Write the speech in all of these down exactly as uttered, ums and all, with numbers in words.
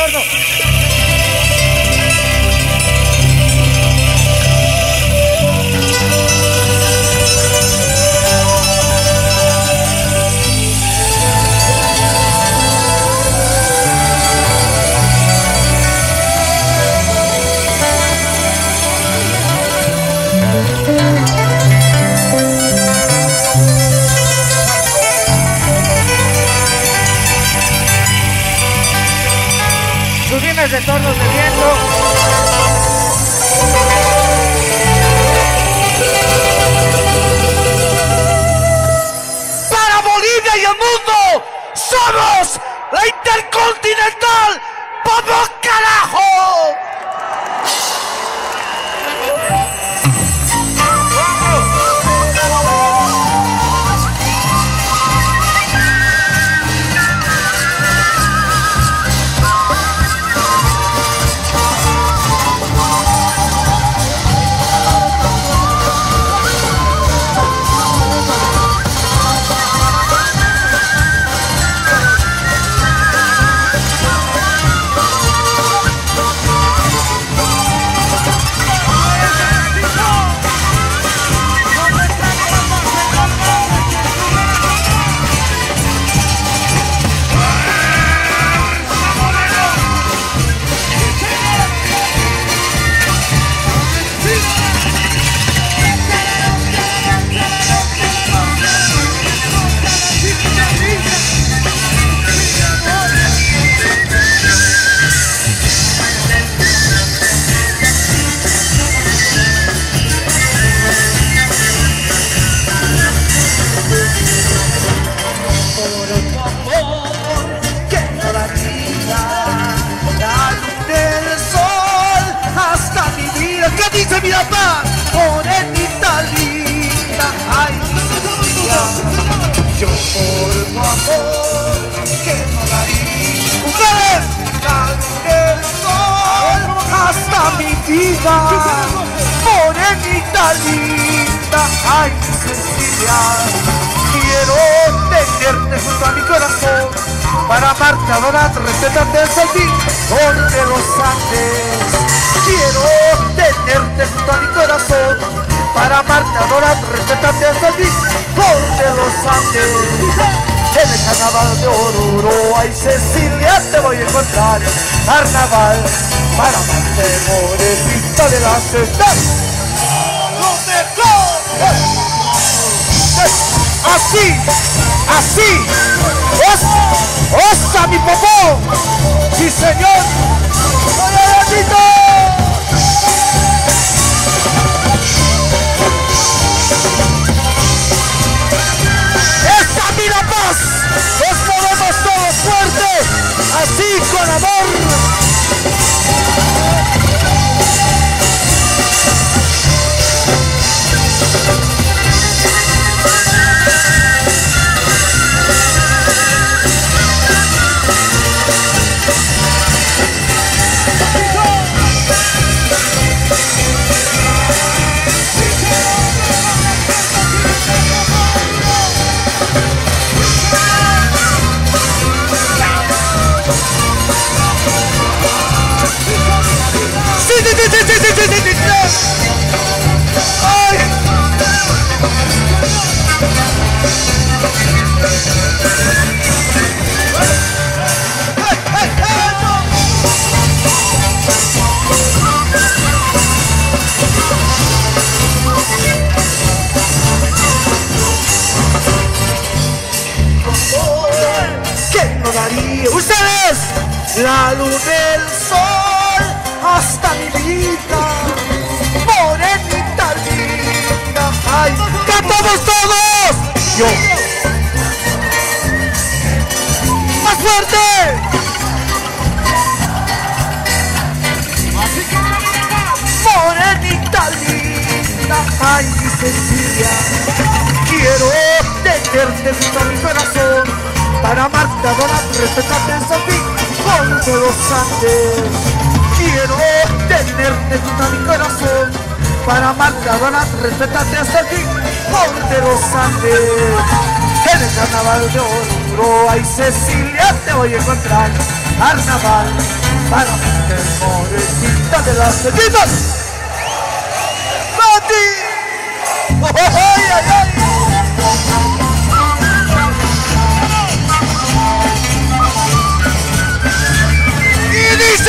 torno. Subines de tornos de viento. Para Bolivia y el mundo, somos la Intercontinental. ¡Vamos, carajo! Yo por tu amor que no daría ustedes el sol hasta mi vida, morenita linda, ay Cecilia, quiero tenerte junto a mi corazón para amarte, adorarte, respetarte, sentir donde los Andes. Quiero tenerte junto a mi corazón para amarte, adorarte, respetarte, sentir donde los Andes. En el carnaval de Oruro, ay Cecilia, te voy a encontrar. Carnaval para amarte, morenita de la ciudad. ¡Lo mejor! Así, así. ¡Os! ¡Osa, mi popó! ¡Sí, señor! ¡Oye, bendito! ¡Esa mi La Paz! ¡Nos movemos todos fuerte! ¡Así, con amor! Ustedes, la luz del sol hasta mi vida, morenita linda, ay, cantamos todos, yo, más fuerte, morenita linda, ay, Cecilia, quiero tenerte junto a mi corazón para amarte, adorarte, respetarte, sentir donde los Andes. Quiero tenerte junto a mi corazón para amarte, adorarte, respetarte, sentir donde los Andes. En el carnaval de Oruro, ay Cecilia, te voy a encontrar. Carnaval para mi morenita de las cerditas. ¡Mati! ¡Oh, ay, ay, ay! Y dice...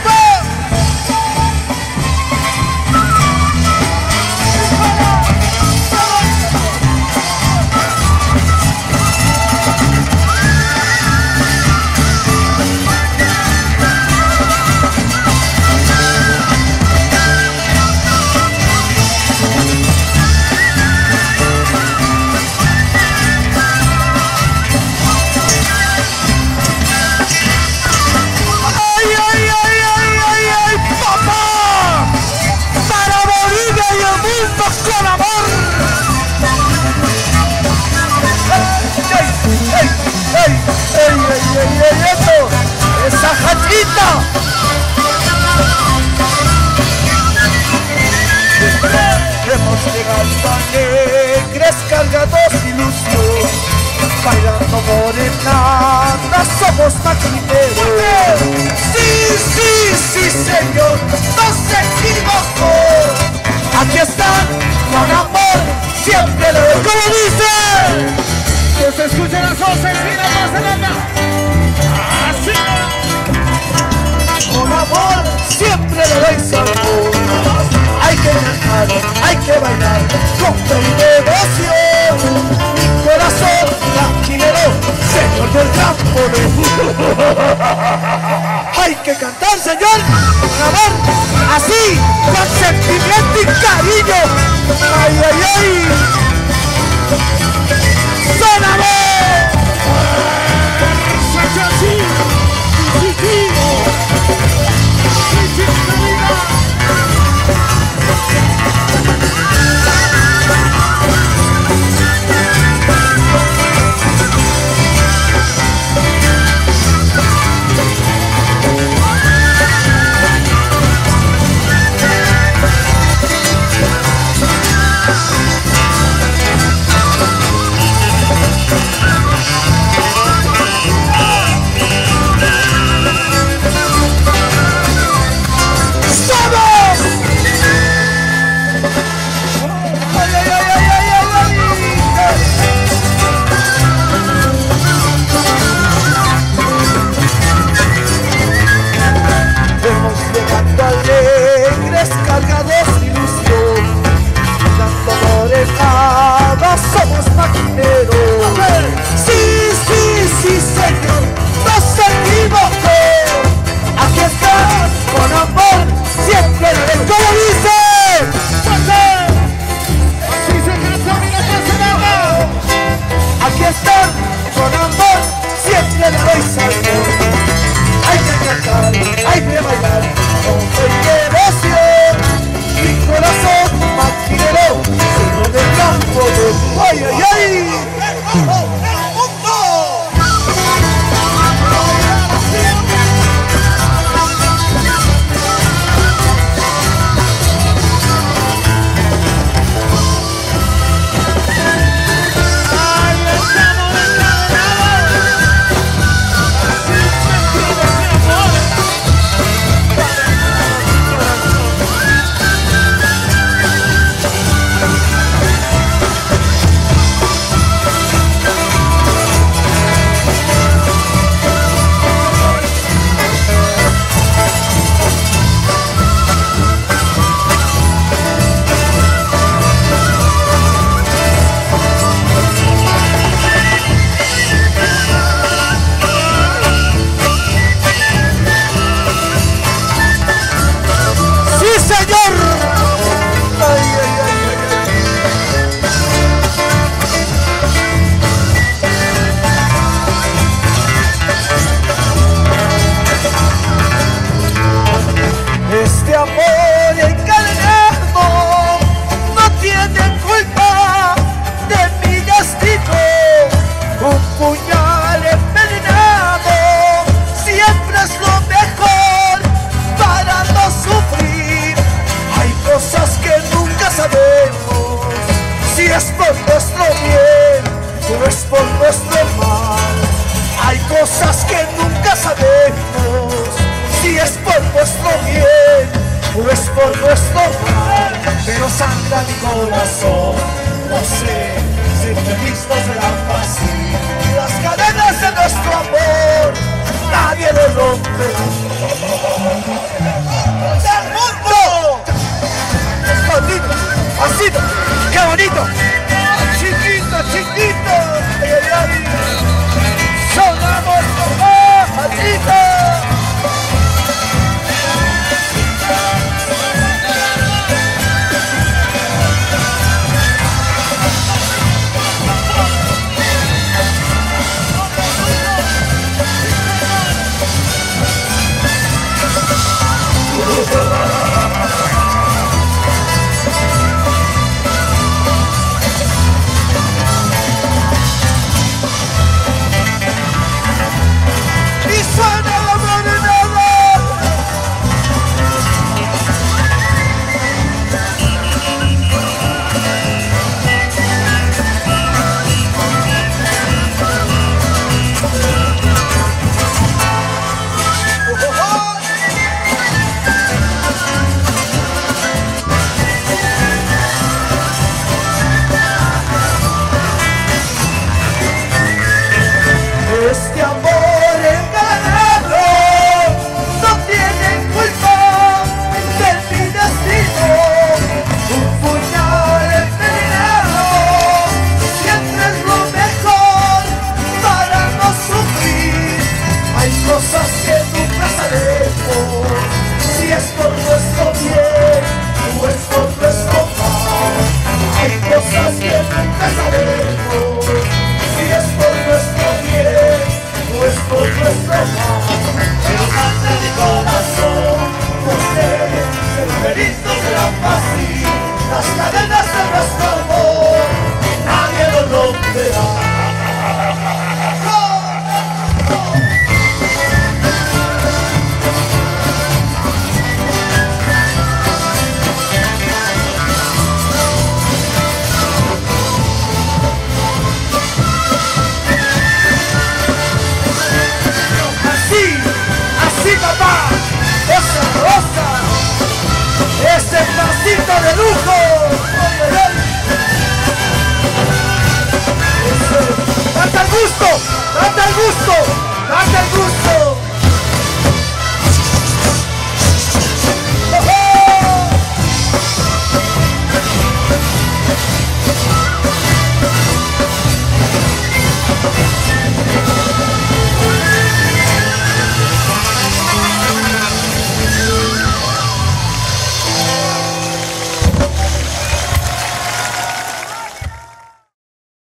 con amor. ¡Ey, ey, ey, ey, ey, ey, ey, eso! ¡Esa jachita! Hemos llegado alegres, cargados de ilusión, bailando morenada, somos maquineros. Sí, sí, sí, señor, no se equivocó. Aquí están, con amor, siempre lo doy. ¿Cómo dice? Que se escuchen las voces, mira, Barcelona. Así. Con amor, siempre le doy sabor. Hay que cantar, hay que bailar, con fe y devoción. Mi corazón, tranquilero, señor del campo de... Hay que cantar, señor, con amor, así, con sentimiento y cariño. Ay, ay, ay. ¡Son amor! ¡Sachachi! ¡Chichi! ¡Chichi, alegres, cargados de ilusión, dando morenada, somos maquineros. Sí, sí, sí, señor, no se equivocó. Aquí está, con amor, siempre le doy. ¿Cómo dice? Así se canta, mira que se llama. Aquí está, con amor, siempre le doy sabor. Hay que cantar, hay que bailar, con fe y devoción. Mi corazón maquinero, señor del campo de... ¡Ay, ay, ay! Este amor encadenado no tiene culpa de mi destino. Un puñal envenenado siempre es lo mejor para no sufrir. Hay cosas que nunca sabemos si es por nuestro bien o es por nuestro mal. Hay cosas que nunca sabemos si es nuestro bien, o es por nuestro mal, pero sangra mi corazón. No sé si feliz no serán fácil. Las cadenas de nuestro amor, nadie lo rompe. ¡Del mundo! ¡Maldito! ¡Así! ¡Qué bonito! ¡Chiquito, chiquito! ¡Ay, ay, ay! ¡Sonamos como maldito! Este amor enganado no tiene culpa de mi destino. Un puñal envenenado siempre es lo mejor para no sufrir. Hay cosas que nunca sabemos si es por nuestro bien o es por nuestro mal. Hay cosas que nunca sabemos si es por nuestro bien o es por nuestro mal. Pero canta mi corazón, no sé, ser feliz no será fácil. Las cadenas de nuestro amor, nadie lo romperá. Papá, esa rosa, ese pasito de lujo, date el gusto, date el gusto, date el gusto.